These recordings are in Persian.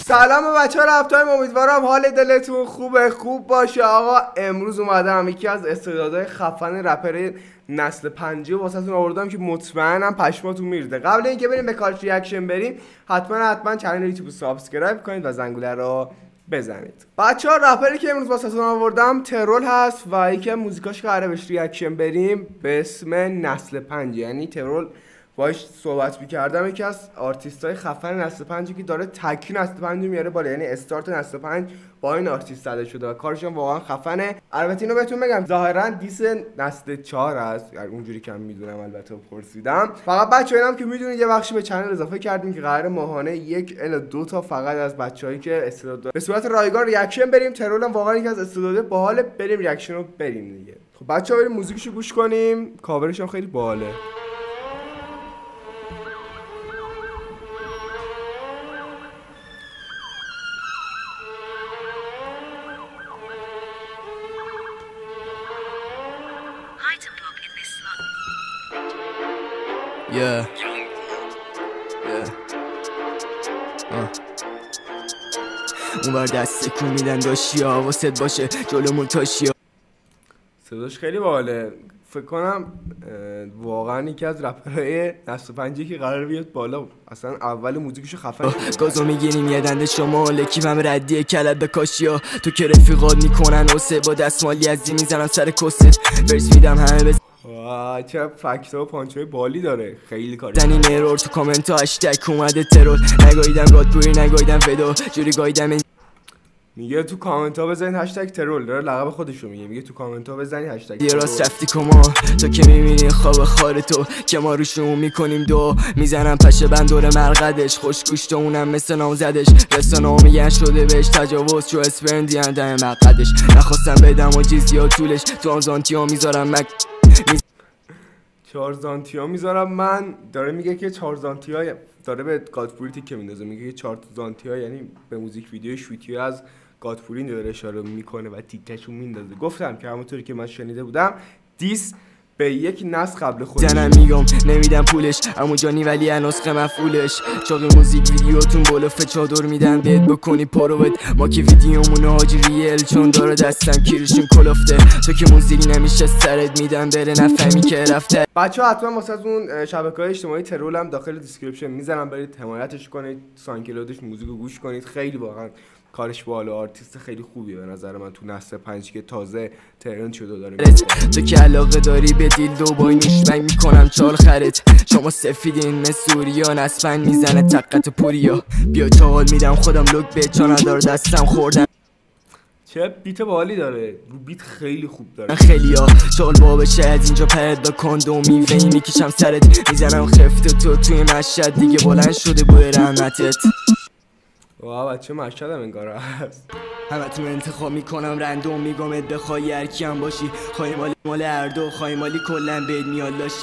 سلام به بچه‌ها رفتایم، امیدوارم حال دلتون خوب باشه. آقا امروز اومدم یکی از استعدادهای خفن رپر نسل 5 واسهتون آوردم که مطمئنم پشماتون میریزه. قبل اینکه بریم به کارت ریاکشن بریم حتما چنل یوتیوب رو سابسکرایب کنید و زنگوله رو بزنید. بچه‌ها رپری که امروز واسهتون آوردم ترول هست و یکی از موزیکاش که قراره بهش ریاکشن بریم به اسم نسل 5. یعنی ترول باهاش صحبت می‌کردم، یکی از آرتیست‌های خفن نسل 5 که داره تکی نسل 5 میاره بالا، یعنی استارت نسل 5 با این آرتیست زده شده و کارش هم واقعا خفنه. البته اینو بهتون بگم ظاهرا دیس نسل 4 است، اونجوری که میدونم، البته پرسیدم. فقط بچه‌ها اینم که میدونید یه بخشی به چنل اضافه کردیم که قراره ماهانه 1 الی 2 تا فقط از بچه‌هایی که استعداد دارن به صورت رایگان ریاکشن بریم. ترول هم واقعا یکی از استعدادهای باحال، بریم ریاکشن رو بریم دیگه. خب بچه‌ها بریم موزیکشو گوش کنیم، کاورش هم خیلی باحاله. Yeah. اونور دست تکون میدن داشتی حواست باشه جلومون تاشی. صداش خیلی باحاله، فکر کنم واقعا یکی از رپرهای نسل 5 که قرار بیاد بالا. اصلا اول موزیکشو خفن گازو میگیریم یه دنده شمال کیمم ردیه کلت به کاشیا تو که رفیقات میکنن واسه با دستمالی ازی میزنم سر کست برس میدم همه واه چه فکتا و پانچای بالی داره، خیلی کاری زنین ایرور تو کامنت ها هشتگ اومده ترول نگاییدم گادپوری نگاییدم ویدو جوری گاییدم میگه تو کامنت ها بزنید هشتگ ترول، داره لقب خودشو میگه تو کامنت ها بزنید هشتگ ترول. یه راست رفتی کما تو که میبینی خواب خار تو که ما روشون میکنیم دو میزنم پشه بندور مرقدش خوشگوشت اونم مثل نامزدش رسانه میگن شده بهش تجاوز چو اسپرندی اندم مقدش نخواستم بدم و جیزی ها طولش تو آن زانتی ها میذارم 4 زانتیا میذارم من. داره میگه که 4 زانتیا داره به گادپوری تیکه میندازه، میگه که 4 زانتیا یعنی به موزیک ویدیو شوتی از گادپوری داره اشاره میکنه و تیکشو میندازه. گفتم که همونطوری که من شنیده بودم دیس به یک نسل قبل خودش زنم میگم نمیدم پولش امو جانی ولی نسخه مفعولش چاقی موزیک ویدیوتون بلوف چادر میدن بهت بکنی پاروت ما که ویدیومون حاجی ریل چون داره دستم کیرشون کلفته تو که موزیک نمیشه سرت میدم بره نفهمی که رفته. بچه‌ها حتما واسهتون شبکه‌های اجتماعی ترول هم داخل دیسکریپشن میذارم، برید حمایتش کنید، سانکلودش موزیکو گوش کنید، خیلی واقعا کارش بالا، آرتیست خیلی خوبیه به نظر من تو نسل 5 که تازه ترند شده داره. تو که علاقه داری به دیل دو با نیشمنگ میکنم چال خرت شما سفیدین مسوریا نسبن میزنه تقت پوریا بیا چال میدم خودم لوک به چا ندار دستم خوردم. چه بیت بالی داره، رو بیت خیلی خوب داره. خیلیا چال بابشه از اینجا پرد با کاندومی وی میکشم سرت میزنم خفت تو توی مشهد دیگه بلند شده بوی رحمتت. واه بچه مشهد هم انگار هست. همتون انتخاب میکنم رندوم میگمت بخوای هرکی هم باشی خواهی مال اردو خواهی مالی کلن بید میاد لاشی.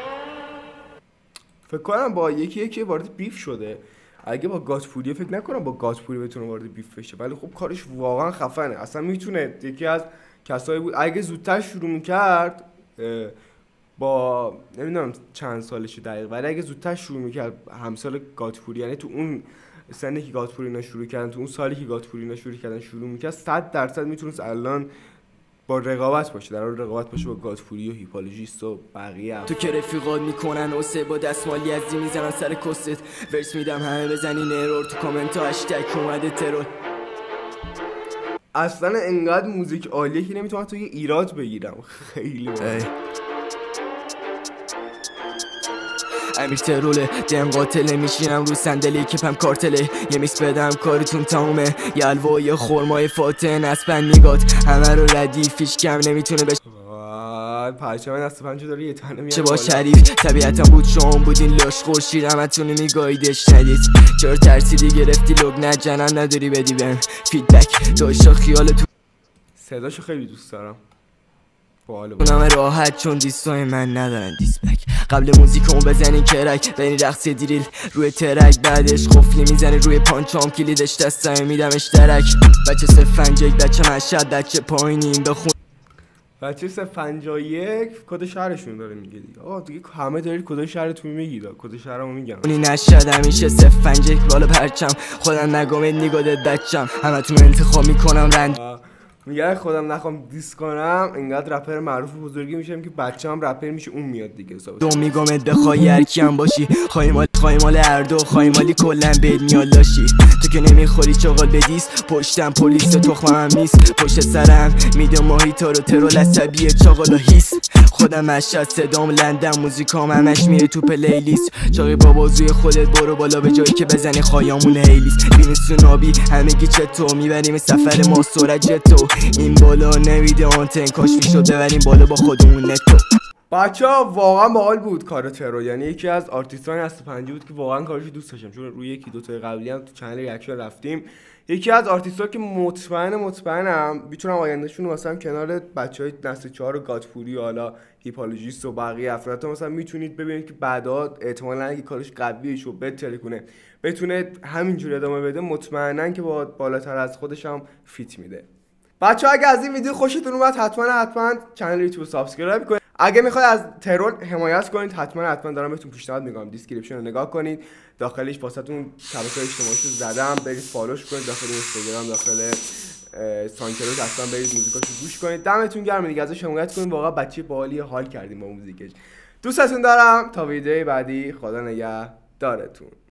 فکر کنم با یکی وارد بیف شده، اگه با گادپوری فکر نکنم با گادپوری بتونه وارد بیف بشه، ولی خب کارش واقعا خفنه. اصلا میتونه یکی از کسایی بود اگه زودتر شروع میکرد با نمیدونم چند سالشه دقیق، ولی اگه زودتر شروع میکرد همسال گادپوری، یعنی تو اون سنی که گادپوری اینا شروع کردن، تو اون سالی که گادپوری اینا شروع میکرد 100% میتونست الان با رقابت باشه، در حال رقابت باشه با گادپوری و هیپالوژیست و بقیه. تو که رفیقات میکنن اوسه با دستمالی ازی میزنن سر کست ورس میدم همه بزنین ایرور تو کامنت ها هشتگ اومده ترول. اصلا انقدر موزیک عالیه که نمیتونم تو یه ایراد بگیرم، خیلی امیر تروله دم قاتله میشینم رو صندلی که پم کارتله یه میس بدم کارتون تمومه یه الوا یه خرمای فاتح نسبن میگات همه رو ردیفیش کم نمیتونه بشه پرچم نسل 5 داره یه تنه چه با شریف طبیعتم بود شما بودین لاش خورشید همتون میگاییدش ندید چرا ترسیدی گرفتی لوگ نه جنن نداری بدی بهم فیدبک داشتا خیال تو صداشو خیلی دوست دارم اونم راحت چون دیستای من ندارن دیسبک قبل موزیکمو بزنی کرک بینی رقص دیریل روی ترک بعدش قفلی میزنی روی پانچام کلیدش دستم میدم اشترک بچه سفنجک بچه مشهد بچه پایینیم بخون بچه 051 کد شهرشون داره میگه دیگه. آقا دیگه همه دارید کد شهرتون میگید، کد شهرمو میگم. اونی نشد همیشه 051 بالا پرچم، خودم نگم نگادت بچم، همتون انتخاب میکنم رند. میگه خودم نخوام دیس کنم اینقدر رپر معروف و بزرگی میشم که بچه‌م رپر میشه اون میاد دیگه. دو میگم بخوای هر کیم باشی، خواهی مال هر دو، خواهی مالی کلا بد میالاشی. تو که نمیخوری چاقال بدیس، پشتم پلیس تخمم نیست، پشت سرم میده ماهیتا رو ترول عصبیه چاقالا هیس. خودم مشهد صدام لندن، موزیکام همش میره تو پلیلیست. چاقی با بازوی خودت برو بالا به جایی که بزنی خایامون هیلیس. بینی سونابی همگی چطور میبریم سفر ما سرعت جتو، این بالا نمیده آنتن، کاش میشد ببریم بالا با خودمون نتو. بچه‌ها واقعا باحال بود کار ترو، یعنی یکی از آرتیستان نسل 50 بود که واقعا کارش دوست داشتم، چون روی یکی دو تا قبلی هم تو چنل ریاکشن رفتیم. یکی از آرتیست‌ها که مطمئنم میتونم آیندهشون مثلا کنار بچهای نسل 4 و گادپوری و حالا هیپالوژیست و بقیه افراد مثلا میتونید ببینید که بعدا احتمالاً اگه کارش قویه شو بهتر کنه بتونه همینجوری ادامه بده، مطمئناً که با بالاتر از خودش هم فیت میده. بچه‌ها اگه از این ویدیو خوشتون اومد حتما کانال یوتیوب سابسکرایب کنید. اگه میخواید از ترور حمایت کنید حتما دارم بهتون پیشنهاد میکنم دیسکریپشن رو نگاه کنید، داخلش واسهتون شبکه‌های اجتماعیشو زدم، برید فالوش کنید، داخل اینستاگرام داخل سانکلود حتما برید موزیکاشو گوش کنید. دمتون گرم دیگه، ازش حمایت کنید، واقعا بچه باحالی، حال کردیم با موزیکش. دوستتون دارم، تا ویدیوی بعدی خدا نگهدارتون.